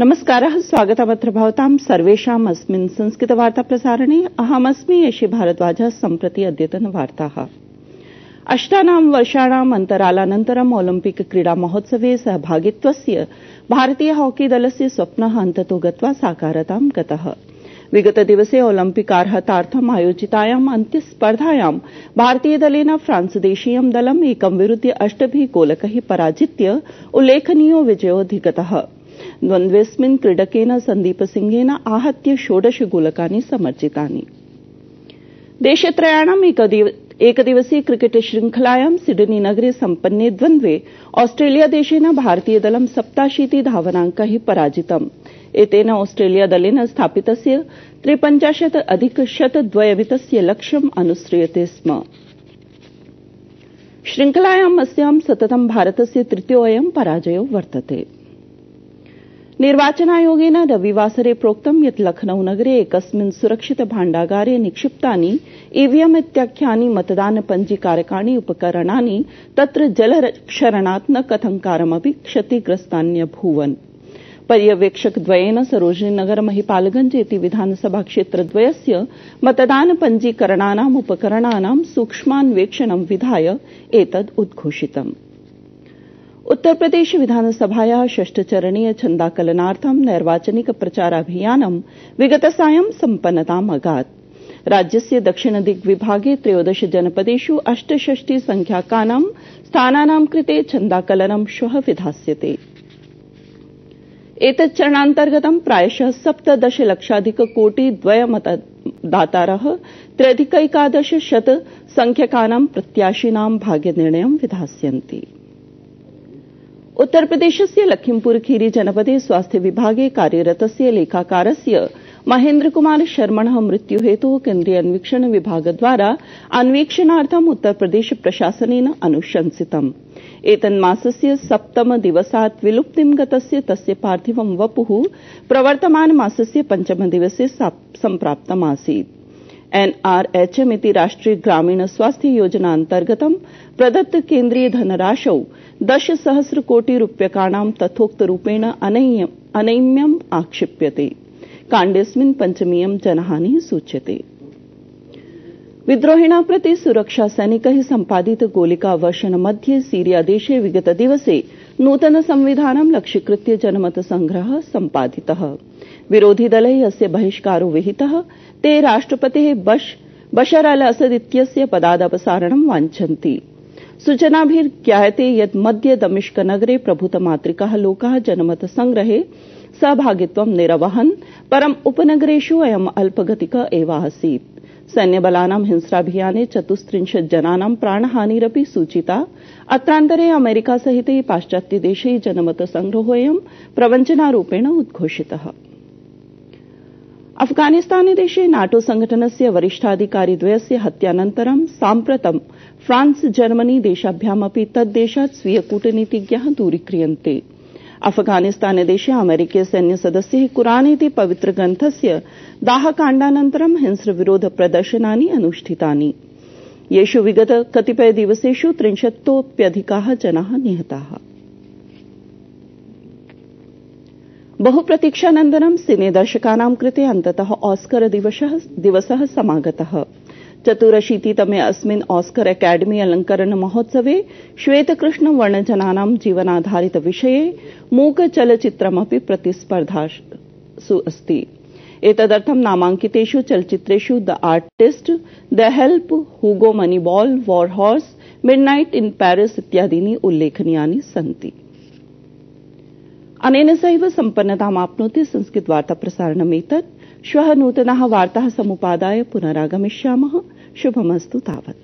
नमस्कारः, स्वागतमत्र भवतां सर्वेषाम् अस्मिन् संस्कृतवार्ताप्रसारणे। अहमस्मि यशि भारद्वाजः। सम्प्रति अद्यतनवार्ताः। 8 वर्षाणाम् अन्तरालानन्तरम् ओलिम्पिक क्रीडा महोत्सवे सहभागित्वस्य भारतीय हॉकी दलस्य स्वप्नः अन्ततो गत्वा साकारतां गतः। विगतदिवसे ओलिम्पिकार्हतार्थम् आयोजितायाम् अन्त्यस्पर्धायां भारतीयदलेन फ्रांसदेशीयं दलम् 1-8 गोलकैः पराजित्य उल्लेखनीयो विजयोऽधिगतः। द्वन्द्वेऽस्मिन् क्रीडकेन सन्दीपसिंहेन आहत्य 16 गोलकानि समर्जितानि। देशत्रयाणाम् एकदिवसीय क्रिकेट श्रृंखलायां सिडनी नगरे सम्पन्ने द्वन्द्वे ऑस्ट्रेलियादेशेन भारतीयदलं 87 धावनाङ्कैः पराजितम्। एतेन ऑस्ट्रेलियादलेन स्थापितस्य 53-102 लक्ष्यम् अनुस्रियते स्म। श्रृंखलायाम् अस्यां सततं भारतस्य तृतीयोऽयं पराजयो वर्तते। निर्वाचनायोगेन रविवासरे प्रोक्तं यत् लखनऊ-नगरे एकस्मिन् सुरक्षित भाण्डागारे निक्षिप्तानि ईवीएम इत्याख्यानि मतदानपञ्जीकारकाणि उपकरणानि तत्र जलक्षरणात् न कथंकारमपि क्षतिग्रस्तान्यभूवन्। पर्यवेक्षकद्वयेन सरोजिनीनगर महिपालगंज इति विधानसभा क्षेत्रद्वयस्य मतदानपञ्जीकरणानाम् उपकरणानां सूक्ष्मान्वेषणं विधाय एतद् उद्घोषितम्। उत्तरप्रदेश विधानसभायाः षष्ठचरणीय छन्दाकलनार्थं नैर्वाचनिक प्रचाराभियानं विगतसायं सम्पन्नताम् अगात्। राज्यस्य दक्षिणदिग्विभागे 13 जनपदेषु 68 संख्याकानां स्थानानां कृते छन्दाकलनं श्वः विधास्यते। एतत् चरणान्तर्गतं प्रायशः 17 लक्षाधिककोटिद्वय मतदातारः 3.11 संख्याकानां प्रत्याशिनां भाग्यनिर्णयं विधास्यन्ति। उत्तरप्रदेशस्य लखीमपुर खीरी जनपदे स्वास्थ्य विभागे कार्यरतस्य लेखाकारस्य महेन्द्र कुमार शर्मणः मृत्युहेतोः केन्द्रीय अन्वीक्षण विभागद्वारा अन्वीक्षणार्थम् उत्तरप्रदेश प्रशासनेन अनुशंसितम्। एतन्मासस्य 7 दिवसात् विलुप्तिं गतस्य तस्य पार्थिवं वपुः प्रवर्तमानमासस्य 5 दिवसे सम्प्राप्तमासीत्। NRHM इति राष्ट्रिय ग्रामीण स्वास्थ्य योजनान्तर्गतं प्रदत्त केन्द्रीय धनराशौ 10 सहस्र कोटि रूप्यकाणां तथोक्तरूपेण अनैम्यम् आक्षिप्यते। काण्डेऽस्मिन् पञ्चमीयं जनहानिः सूच्यते। विद्रोहिणः प्रति सुरक्षासैनिकैः सम्पादित गोलिकावर्षणमध्ये सीरियादेशे विगतदिवसे नूतन संविधानं लक्ष्यीकृत्य जनमतसंग्रहः सम्पादितः। विरोधिदलैः अस्य बहिष्कारो विहितः। ते राष्ट्रपतेः बशर अल असद इत्यस्य पदादपसारणं वाञ्छन्ति। सूचनाभिर्ज्ञायते यत् मध्य दमिश्कनगरे प्रभूतमातृकाः लोकाः जनमतसंग्रहे सहभागित्वं निरवहन्, परम् उपनगरेषु अयम् अल्पगतिक एव आसीत्। सैन्यबलानां हिंसाभियाने 34 जनानां प्राणहानिरपि सूचिता। अत्रान्तरे अमेरिका सहिते पाश्चात्यदेशे जनमतसंग्रहोऽयं प्रवञ्चनारूपेण उद्घोषितः। अफगानिस्तानदेशे नाटो संघटनस्य वरिष्ठाधिकारिद्वयस्य हत्यानन्तरं साम्प्रतं फ्रांस जर्मनी देशाभ्यामपि तद्देशात् स्वीय कूटनीतिज्ञाः दूरीक्रियन्ते। अफगानिस्तानदेशे अमेरिकीय सैन्यसदस्यैः कुरान इति पवित्रग्रन्थस्य दाहकाण्डानन्तरं हिंस्रविरोध प्रदर्शनानि अनुष्ठितानि। येषु विगत कतिपयदिवसेषु 30तोऽप्यधिकाः जनाः निहताः। बहुप्रतीक्षानन्तरं सिनेदर्शकानां कृते अन्ततः ऑस्कर दिवसः समागतः। 84तमे अस्मिन् ऑस्कर अकादेमी अलङ्करण महोत्सवे श्वेतकृष्णवर्णजनानां जीवनाधारित विषये मूकचलच्चित्रमपि प्रतिस्पर्धासु अस्ति। एतदर्थं नामाङ्कितेषु चलच्चित्रेषु the artist, the help, Hugo Moneyball, war horse, midnight in Paris इत्यादीनि उल्लेखनीयानि सन्ति। अनेन सहैव सम्पन्नतामाप्नोति संस्कृतवार्ताप्रसारणमेतत्। श्वः नूतनाः वार्ताः समुपादाय पुनरागमिष्यामः। शुभमस्तु तावत्।